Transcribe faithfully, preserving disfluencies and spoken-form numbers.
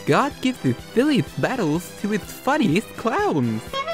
God gives the silliest battles to its funniest clowns.